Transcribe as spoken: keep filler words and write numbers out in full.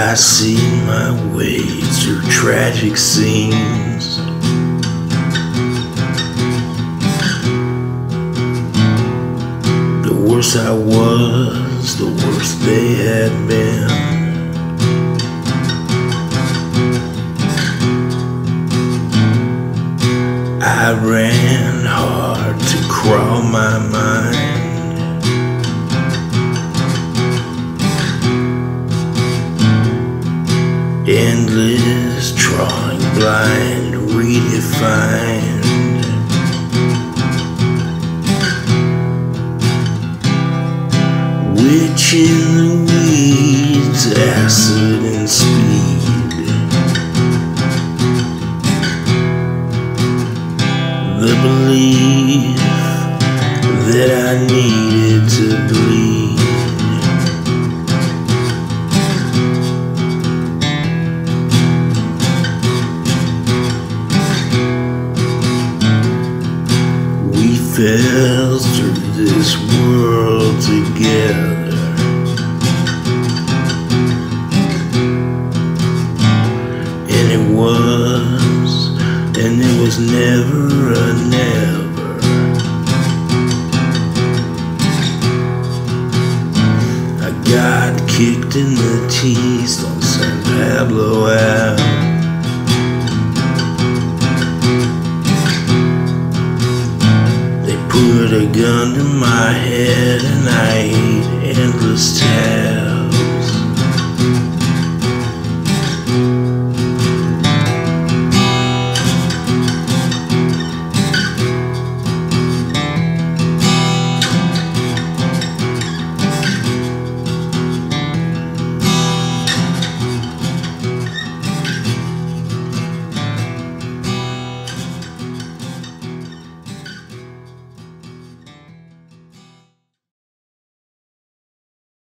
I see my way through tragic scenes. The worse I was, the worse they had been. I ran hard to crawl my mind. Endless, drawing blind, redefined. Witch in the weeds, acid and speed. The belief that I needed to bleed. We fell through this world together. And it was, and it was never a never. I got kicked in the teeth on San Pablo Ave. Put a gun to my head and I ate endless tabs.